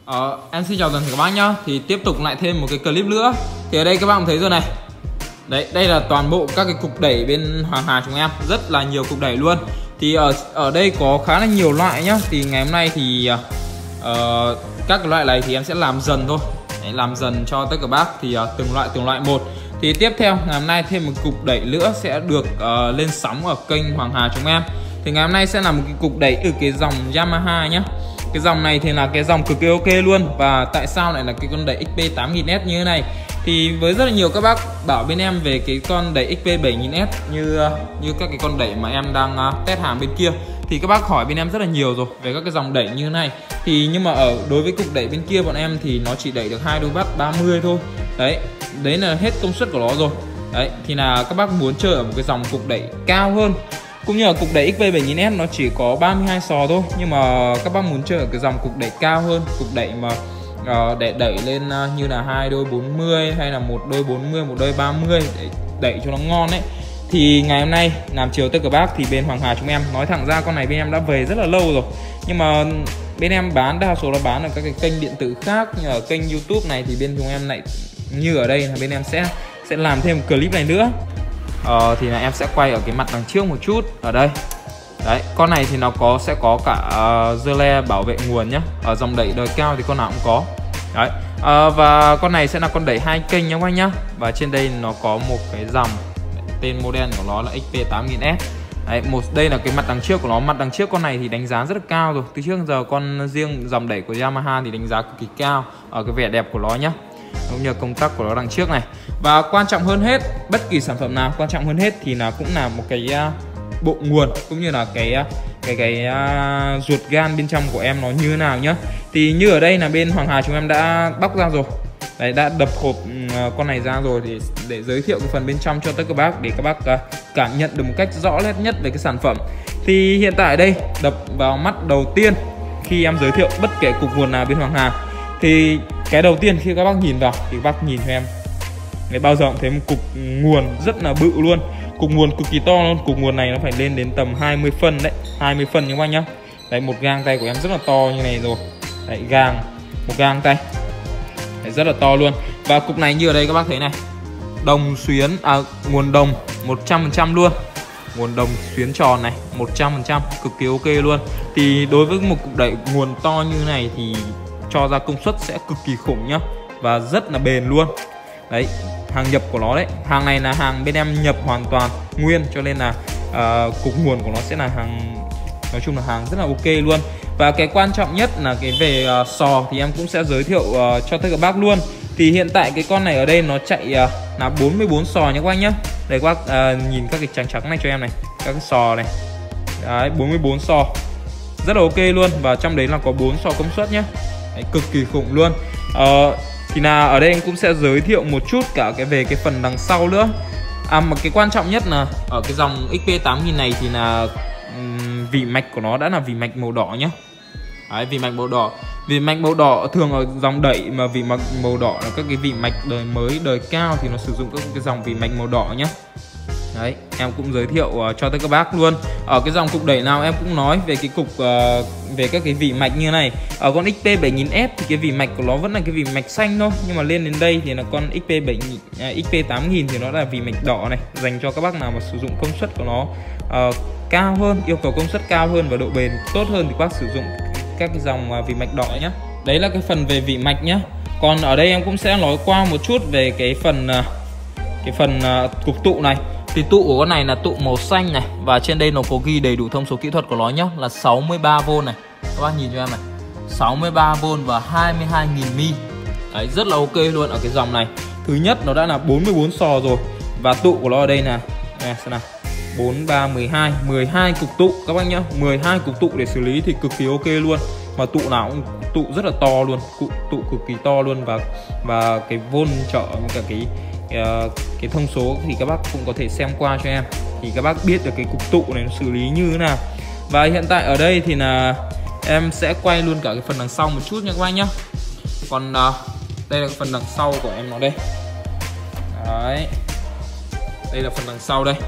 Em xin chào toàn thể các bác nhá. Thì tiếp tục lại thêm một cái clip nữa. Thì ở đây các bác cũng thấy rồi này. Đấy, đây là toàn bộ các cái cục đẩy bên Hoàng Hà chúng em, rất là nhiều cục đẩy luôn. Thì ở đây có khá là nhiều loại nhá. Thì ngày hôm nay thì các cái loại này thì em sẽ làm dần thôi. Đấy, làm dần cho tất cả bác thì từng loại một. Thì tiếp theo ngày hôm nay thêm một cục đẩy nữa sẽ được lên sóng ở kênh Hoàng Hà chúng em. Thì ngày hôm nay sẽ là một cái cục đẩy từ cái dòng Yamaha nhá. Cái dòng này thì là cái dòng cực kỳ ok luôn. Và tại sao lại là cái con đẩy XP 8000S như thế này? Thì với rất là nhiều các bác bảo bên em về cái con đẩy XP 7000S như các cái con đẩy mà em đang test hàng bên kia. Thì các bác hỏi bên em rất là nhiều rồi về các cái dòng đẩy như thế này. Thì nhưng mà đối với cục đẩy bên kia bọn em thì nó chỉ đẩy được 2 đôi bắt 30 thôi. Đấy là hết công suất của nó rồi. Đấy, thì là các bác muốn chơi ở một cái dòng cục đẩy cao hơn, cũng như là cục đẩy XP 7000S nó chỉ có 32 sò thôi. Nhưng mà các bác muốn chơi ở cái dòng cục đẩy cao hơn, cục đẩy mà để đẩy lên như là 2 đôi 40 hay là 1 đôi 40, 1 đôi 30 để đẩy cho nó ngon ấy. Thì ngày hôm nay làm chiều tất cả bác thì bên Hoàng Hà chúng em nói thẳng ra con này bên em đã về rất là lâu rồi. Nhưng mà bên em bán đa số là bán ở các cái kênh điện tử khác, như ở kênh YouTube này thì bên chúng em lại như ở đây là bên em sẽ làm thêm một clip này nữa. Thì là em sẽ quay ở cái mặt đằng trước một chút ở đây. Đấy, con này thì nó sẽ có cả dơ le bảo vệ nguồn nhá. Ở dòng đẩy đời cao thì con nào cũng có. Đấy, và con này sẽ là con đẩy 2 kênh nhá các anh nhá. Và trên đây nó có một cái dòng, tên model của nó là XP 8000S. Đấy, đây là cái mặt đằng trước của nó. Mặt đằng trước con này thì đánh giá rất là cao rồi. Từ trước giờ con riêng dòng đẩy của Yamaha thì đánh giá cực kỳ cao ở cái vẻ đẹp của nó nhá, cũng như công tắc của nó đằng trước này. Và quan trọng hơn hết, bất kỳ sản phẩm nào quan trọng hơn hết thì là cũng là một cái bộ nguồn, cũng như là cái ruột gan bên trong của em nó như thế nào nhá. Thì như ở đây là bên Hoàng Hà chúng em đã bóc ra rồi. Đấy, đã đập hộp con này ra rồi thì để giới thiệu cái phần bên trong cho tất cả các bác, để các bác cảm nhận được một cách rõ nét nhất về cái sản phẩm. Thì hiện tại đây đập vào mắt đầu tiên khi em giới thiệu bất kể cục nguồn nào bên Hoàng Hà, thì cái đầu tiên khi các bác nhìn vào thì các bác nhìn cho em, người bao giờ cũng thấy một cục nguồn rất là bự luôn. Cục nguồn cực kỳ to luôn. Cục nguồn này nó phải lên đến tầm 20 phân đấy, 20 phân các bác nhá. Đấy, một gang tay của em rất là to như này rồi. Đấy, một gang tay. Đấy, rất là to luôn. Và cục này như ở đây các bác thấy này, đồng xuyến, nguồn đồng 100% luôn. Nguồn đồng xuyến tròn này 100%, cực kỳ ok luôn. Thì đối với một cục đẩy nguồn to như này thì cho ra công suất sẽ cực kỳ khủng nhá, và rất là bền luôn. Đấy, hàng nhập của nó đấy. Hàng này là hàng bên em nhập hoàn toàn nguyên, cho nên là cục nguồn của nó sẽ là hàng, nói chung là hàng rất là ok luôn. Và cái quan trọng nhất là cái về sò thì em cũng sẽ giới thiệu cho tất cả bác luôn. Thì hiện tại cái con này ở đây nó chạy là 44 sò nhé các anh nhá. Đây các bác nhìn các cái trắng trắng này cho em này, các cái sò này. Đấy, 44 sò rất là ok luôn. Và trong đấy là có 4 sò công suất nhé. Đấy, cực kỳ khủng luôn. Thì là ở đây anh cũng sẽ giới thiệu một chút cả về cái phần đằng sau nữa. Mà cái quan trọng nhất là ở cái dòng XP 8000 này thì là vỉ mạch của nó đã là vỉ mạch màu đỏ nhé. Đấy, vỉ mạch màu đỏ. Vỉ mạch màu đỏ thường ở dòng đẩy mà vỉ mạch màu đỏ là các cái vỉ mạch đời mới, đời cao thì nó sử dụng các cái dòng vỉ mạch màu đỏ nhé. Đấy, em cũng giới thiệu cho tất cả các bác luôn. Ở cái dòng cục đẩy nào em cũng nói về cái cục về các cái vỉ mạch như này. Ở con XP 7000S thì cái vỉ mạch của nó vẫn là cái vỉ mạch xanh thôi, nhưng mà lên đến đây thì là con XP 8000 thì nó là vỉ mạch đỏ này, dành cho các bác nào mà sử dụng công suất của nó cao hơn, yêu cầu công suất cao hơn và độ bền tốt hơn thì các bác sử dụng các cái dòng vỉ mạch đỏ nhé. Đấy là cái phần về vỉ mạch nhé. Còn ở đây em cũng sẽ nói qua một chút về cái phần cục tụ này. Thì tụ của con này là tụ màu xanh này, và trên đây nó có ghi đầy đủ thông số kỹ thuật của nó nhá, là 63V này. Các bác nhìn cho em này, 63V và 22.000 mAh. Đấy, rất là ok luôn ở cái dòng này. Thứ nhất nó đã là 44 sò rồi, và tụ của nó ở đây là xem nào, 4, 3, 12 cục tụ các bác nhá. 12 cục tụ để xử lý thì cực kỳ ok luôn. Mà tụ nào cũng tụ rất là to luôn, tụ cực kỳ to luôn. Và cái vôn trợ cả cái thông số thì các bác cũng có thể xem qua cho em, thì các bác biết được cái cục tụ này nó xử lý như thế nào. Và hiện tại ở đây thì là em sẽ quay luôn cả cái phần đằng sau một chút nha các bác nhá. Còn đây là cái phần đằng sau của em nó đây. Đấy, đây là phần đằng sau đây.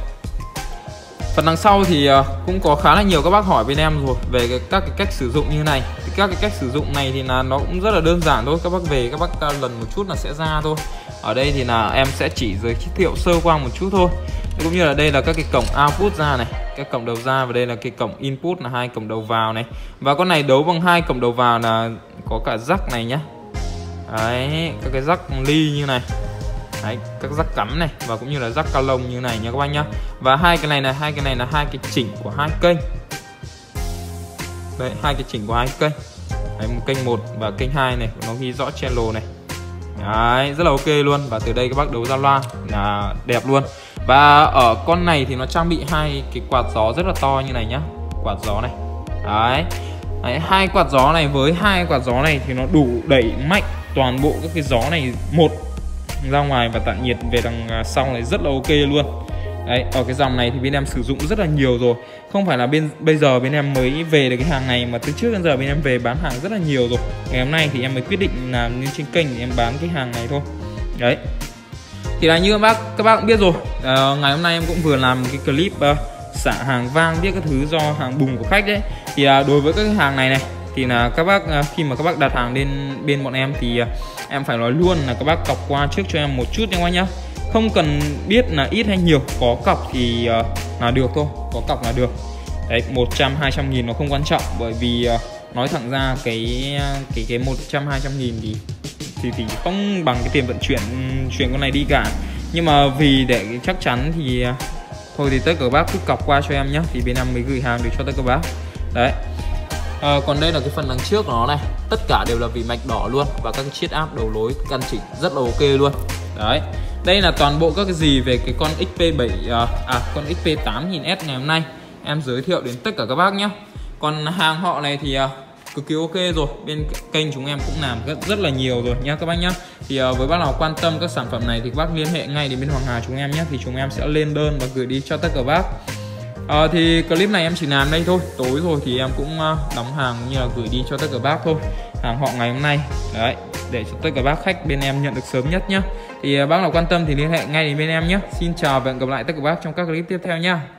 Phần đằng sau thì cũng có khá là nhiều các bác hỏi bên em rồi về các cái cách sử dụng như này. Thì các cái cách sử dụng này thì là nó cũng rất là đơn giản thôi, các bác về các bác lần một chút là sẽ ra thôi. Ở đây thì là em sẽ chỉ giới thiệu sơ qua một chút thôi. Cũng như là đây là các cái cổng output ra này, các cổng đầu ra, và đây là cái cổng input là 2 cổng đầu vào này. Và con này đấu bằng 2 cổng đầu vào là có cả jack này nhá. Đấy, các cái jack ly như này. Đấy, các jack cắm này và cũng như là jack cao lông như này nha các bác nhá. Và hai cái này là hai cái chỉnh của 2 kênh. Đấy, 2 cái chỉnh của 2 kênh. Đấy, một kênh 1 và kênh 2 này, nó ghi rõ channel này. Đấy, rất là ok luôn. Và từ đây các bác đấu ra loa là đẹp luôn. Và ở con này thì nó trang bị 2 cái quạt gió rất là to như này nhá. Quạt gió này. Đấy, 2 quạt gió này, với 2 quạt gió này thì nó đủ đẩy mạnh toàn bộ các cái gió này một ra ngoài và tản nhiệt về đằng sau này rất là ok luôn. Đấy, ở cái dòng này thì bên em sử dụng rất là nhiều rồi. Không phải là bây giờ bên em mới về được cái hàng này, mà từ trước đến giờ bên em về bán hàng rất là nhiều rồi. Ngày hôm nay thì em mới quyết định làm lên trên kênh thì em bán cái hàng này thôi. Đấy. Thì là như các bác cũng biết rồi, ngày hôm nay em cũng vừa làm một cái clip xả hàng vang biết các thứ do hàng bùng của khách đấy. Thì đối với các cái hàng này thì là các bác khi mà các bác đặt hàng lên bên bọn em thì em phải nói luôn là các bác cọc qua trước cho em một chút nha các bác nhá. Không cần biết là ít hay nhiều, có cọc thì là được thôi, có cọc là được. Đấy, 100-200 nghìn nó không quan trọng, bởi vì nói thẳng ra cái 100-200 nghìn thì không bằng cái tiền vận chuyển con này đi cả. Nhưng mà vì để chắc chắn thì thôi thì tất cả các bác cứ cọc qua cho em nhé, thì bên em mới gửi hàng được cho tất cả các bác. Đấy. Còn đây là cái phần đằng trước của nó này, tất cả đều là vì mạch đỏ luôn, và các cái chiết áp đầu lối căn chỉnh rất là ok luôn. Đấy. Đây là toàn bộ các cái gì về cái con XP7 con XP8000S ngày hôm nay em giới thiệu đến tất cả các bác nhé. Còn hàng họ này thì cực kỳ ok rồi, bên kênh chúng em cũng làm rất là nhiều rồi nhá các bác nhá. Thì với bác nào quan tâm các sản phẩm này thì các bác liên hệ ngay đến bên Hoàng Hà chúng em nhé, thì chúng em sẽ lên đơn và gửi đi cho tất cả các bác. Thì clip này em chỉ làm đây thôi, tối rồi thì em cũng đóng hàng như là gửi đi cho tất cả các bác thôi, hàng họ ngày hôm nay. Đấy, để cho tất cả bác khách bên em nhận được sớm nhất nhá. Thì bác nào quan tâm thì liên hệ ngay đến bên em nhé. Xin chào và hẹn gặp lại tất cả các bác trong các clip tiếp theo nhá.